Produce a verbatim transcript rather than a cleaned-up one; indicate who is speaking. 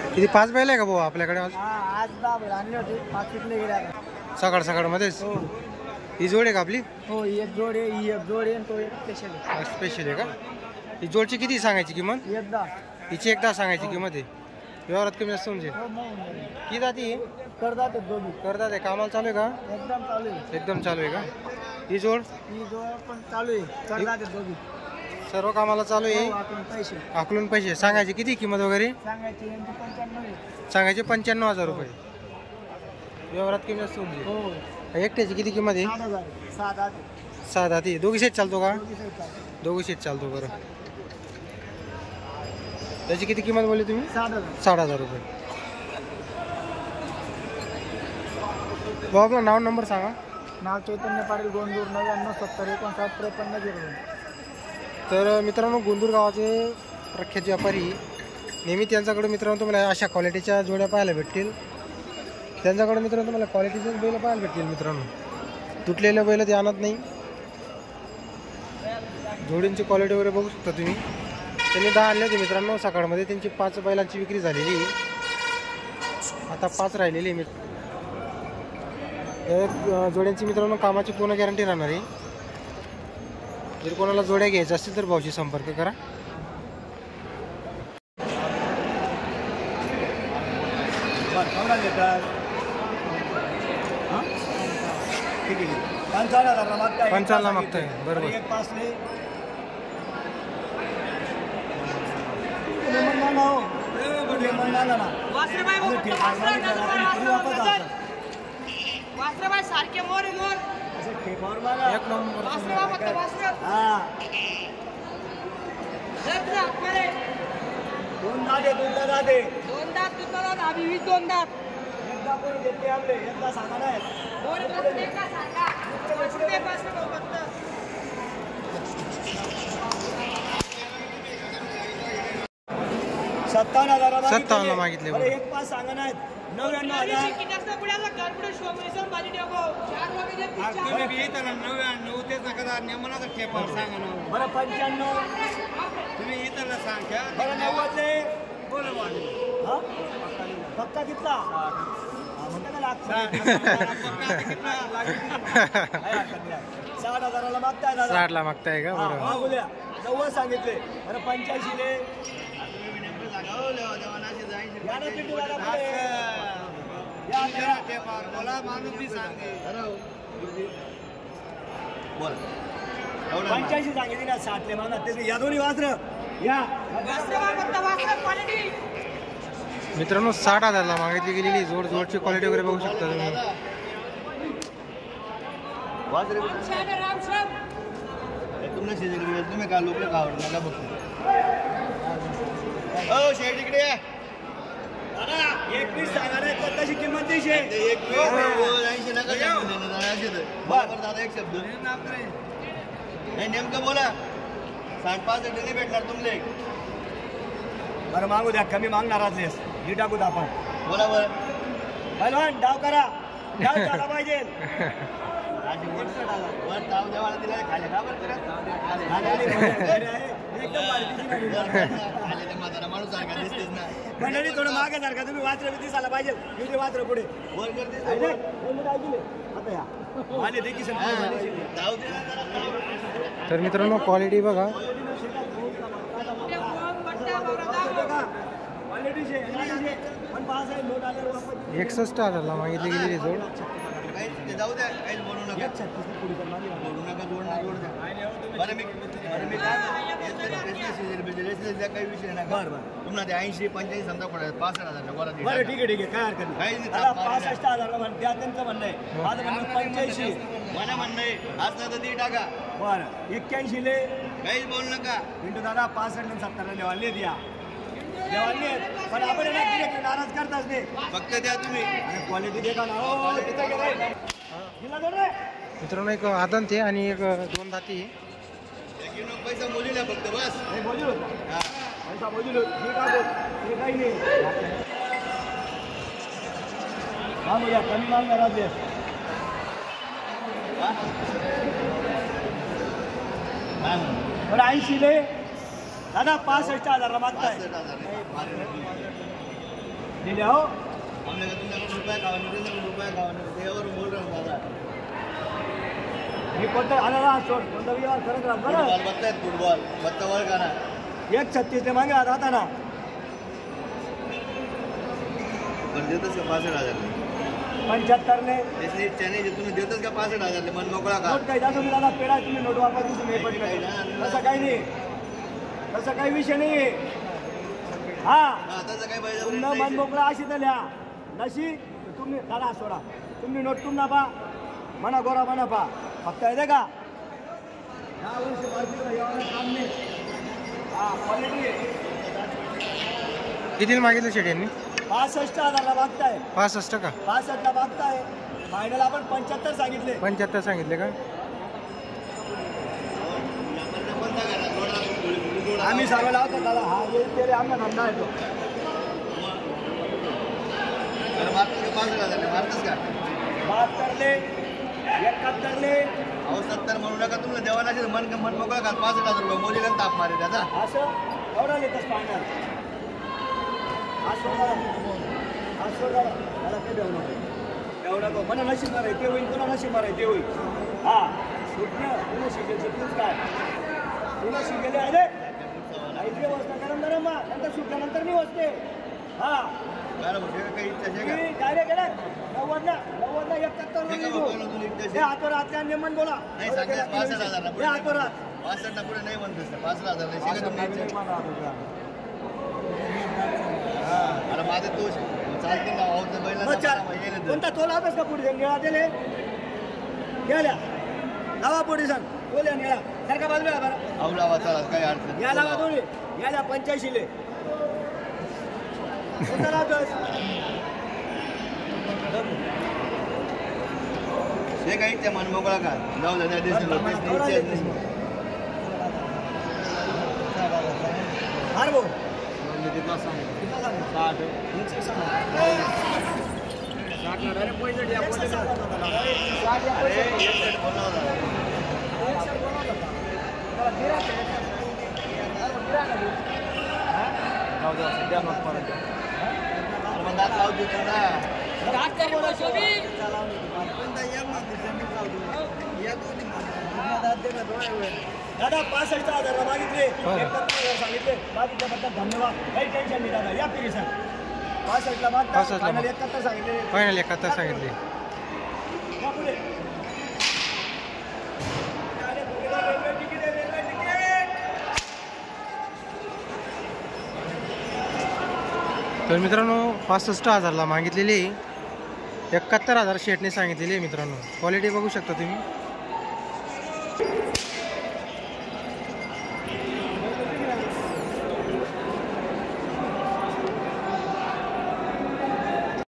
Speaker 1: किती पाच बैल आहे का भाऊ आपल्याकडे आज?
Speaker 2: आज दहा बैल आणले होते, पाच विकले गेले आता
Speaker 1: सकाळ सकाळ मध्येच. ही जोड आहे का आपली?
Speaker 2: हो, ही एक जोड आहे, ही एक जोड आहे, तो एक स्पेशल आहे.
Speaker 1: स्पेशल आहे का? ही जोडची किती सांगायची किंमत?
Speaker 2: एकदा
Speaker 1: हिची एकदा सांगायची किंमत आहे. व्यवहारात कमी जास्त म्हणजे किती जाती
Speaker 2: करतात दोघी.
Speaker 1: करतात आहे. कामाला चालू आहे का?
Speaker 2: एकदम चालू आहे.
Speaker 1: एकदम चालू आहे का? ही जोड
Speaker 2: ही जोड पण चालू आहे. करतात दोघी.
Speaker 1: सर्व कामाला चालू आहे.
Speaker 2: आपण पैसे
Speaker 1: आकलून पैसे सांगायचे किती किंमत वगैरे?
Speaker 2: सांगायची यांची पंच्याण्णव आहे.
Speaker 1: सांगायचे पंच्याण्णव हजार रुपये. व्यवहारात कमी जास्त म्हणजे.
Speaker 2: हो.
Speaker 1: एकट्याची किती किंमत आहे?
Speaker 2: सात हजार सात आठ
Speaker 1: सात आधी दोघी शेत चालतो का?
Speaker 2: दोघी साईड चालू.
Speaker 1: दोघी शेत चालतो. बरं, त्याची किती किंमत बोलली तुम्ही?
Speaker 2: सात हजार
Speaker 1: साठ हजार रुपये. भाऊ आपलं नाव नंबर सांगा.
Speaker 2: नाव चैतन्य पाटील, गोंदूर, नव्याण्णव सत्तर एकोणसाठ त्रेपन्न झिरो.
Speaker 1: तर मित्रांनो, गोंदूर गावाचे प्रख्यात व्यापारी, नेहमी त्यांच्याकडे मित्रांनो तुम्हाला अशा क्वालिटीच्या जोड्या पाहायला भेटतील. त्यांच्याकडे मित्रांनो तुम्हाला क्वालिटीचेच बैल पाहायला भेटतील. मित्रांनो, तुटलेले बैल ते आणत नाही. जोडींची क्वालिटी वगैरे बघू शकता तुम्ही. त्यांनी दहा आणले होते मित्रांनो सकाळमध्ये. त्यांची पाच बैलांची विक्री झालेली, आता पाच राहिलेली. मित्र जोड्यांची मित्रांनो कामाची पूर्ण गॅरंटी राहणार आहे. जर कोणाला जोड्या घ्यायच्या असतील तर भाऊशी संपर्क करा. पंचावन्न मागताय. बरोबर.
Speaker 2: सारखे मोर मोर
Speaker 1: एक नंबर.
Speaker 2: दोन दात आहे, दोन दात आहे, दोन दात तुझा दात आम्ही वीस दोन दात एकदा कोणी देते आपले एकदा सांगा नाही दोन दात एकदा सांगा पाच रुपये पाच रुपये फक्त. सत्तावन्न हजार
Speaker 1: सत्तावन्न मागितले.
Speaker 2: बरं, एक पाच सांगा नाहीत. नव्याण्णव हजार बरं, पंच्याण्णव तुम्ही इथं सांगा. बरं, नव्वदले पक्का कितला म्हणता का लागतो? साठ हजाराला मागताय दादा.
Speaker 1: साठला मागताय का? बरोबर.
Speaker 2: मागू द्या. नव्वद सांगितले. बरं, पंच्याऐंशीले पंच्याऐंशी सांगितली ना. साठले माना ते या दोन्ही वासर या
Speaker 1: मित्रांनो साठ हजारला मागितली गेलेली जोड. जोडची क्वालिटी वगैरे बघू शकता तुम्ही.
Speaker 2: तुम्ही का लोक आवडला बघतो. हो शेड इकडे एकवीस सांगा तशी किंमत तीनशे ऐंशी नका दादा. एक शब्द नाही नेमकं बोला. साठ पाच नाही भेटणार तुमले. बरं, मागू द्या. कमी मागणार असलेस ही टाकू द्या आपण. बोला बरं. पहिलवान डाव करा. डाव झाला पाहिजे. मंडळी थोडं मागे सारखा तुम्ही वाचलं दिसायला पाहिजे. किती वाचलं पुढे
Speaker 1: तर मित्रांनो क्वालिटी बघा. एकसष्ट हजारला मागितली गेलेली जोड.
Speaker 2: जाऊ द्या, काहीच बोलू नका. बोलू नका. जोड ना जोड द्या. बरं, मी बरं मी काय काही विषय नका. बरं बरं. तुम्हाला ते ऐंशी पंच्याऐंशी समजा पडत पासष्ट हजार बरं. ठीक आहे ठीक आहे, काय हरकत नाही. पासष्ट हजार द्या त्यांचं म्हणणं आहे. माझं म्हणणं पंच्याऐंशी मला म्हणणं आहे. असलं तर ती टाका. बरं, एक्क्याऐंशीले काहीच बोलू नका. पिंटू दादा पासष्ट सत्तरला देवाले द्या. देवाले पण आपण नाराज करताच नाही. फक्त द्या तुम्ही. क्वालिटी दे का ना.
Speaker 1: मित्रांनो एक आदंत आहे आणि एक दोन दाती.
Speaker 2: पैसा बोलिला फक्त बस. बोलिलो पैसा बोलिलो. काही नाही. मागूया कमी मागणार राहते. बरं, ऐंशीले दादा पासष्ट हजारला मागताय. दिले हो हमने कहा तुमने रुपया खावा नहीं रुपया खावा नहीं देवर बोल रहा हूँ दादा मी कोणतं आला ना सोड कोणता व्यवहार करत राहत बरं फुटबॉल बघतायत फुटबॉल बत्ता वर का ना एक छत्तीस ते मागे आता ना पण देतच का पासष्ट हजार पंच्याहत्तर ने त्याची इच्छा नाही जे तुम्ही देतच का पासष्ट हजार मन मोकळा का नोट काही जास्त दादा पेडा तुम्ही नोट वापरा तुम्ही पण तसं काही नाही तसं काही विषय नाही हा तसं काही पाहिजे तुमनं मन मोकळा अशी तर लिहा नशी तुम्ही दादा सोडा तुम्ही नोट तुम ना पा मना गोरा मना पा फक्त येते का या वर्षी मार्केटला यावं काम नाही हा क्वालिटी
Speaker 1: कितीला मागितलं शेट यांनी
Speaker 2: पासष्ट हजारला मागताय
Speaker 1: पासष्ट का
Speaker 2: पासष्टला मागताय फायनल आपण पंच्याहत्तर सांगितले
Speaker 1: पंच्याहत्तर सांगितले का
Speaker 2: आम्ही सांगायला होतो दादा हा येईल ते आमचा धंदा आहे तो बहात्तरले एकाहत्तरले अहो सत्तर म्हणू नका तुला देवाला मन मन मोकळा का पासष्ट हजार रुपये मोदीला ताप मारे त्याचा असं एवढा येतच फायनल आज सोडा आज सोडा मला ते देऊ नको देऊ नको मला नशीब माराय ते होईल तुला नशीब माराय ते होईल हा सुटणं तुला शिकेल तूच काय तुला शिकेले अरे ऐकले वस्ता गरम गरम नंतर सुटल्यानंतर मी वसते हा डायरेक्ट गेला नव्वदला नव्वदला एकाहत्तर हातवर हात काय नेमन बोला हातवर हात पासष्टला पुढे नाही म्हणतो पासष्ट हजार अरे माझे तो चालते ना कोणता तो लावतोस का पुढे निळा दिले गेल्या लावा पुढे सांग बोल्या निळा सारखा बाजूला बरं अहो लावा चला काय अडचण या लावा दोन्ही याला पंच्याऐंशीले कोणता लावतोस हे काही त्या मन मोकळा का जाऊ द्या हार भाऊ दादा पासष्ट हजार मागितले सांगितले मागितल्याबद्दल धन्यवाद काही टेन्शन नाही दादा या फिरी सर पासष्टला मागता फायनल एकाहत्तर सांगितले
Speaker 1: फायनल एकाहत्तर सांगितले तर मित्रांनो पासष्ट हजारला मागितलेली एकाहत्तर हजार शेटने सांगितलेली आहे मित्रांनो क्वालिटी बघू शकता तुम्ही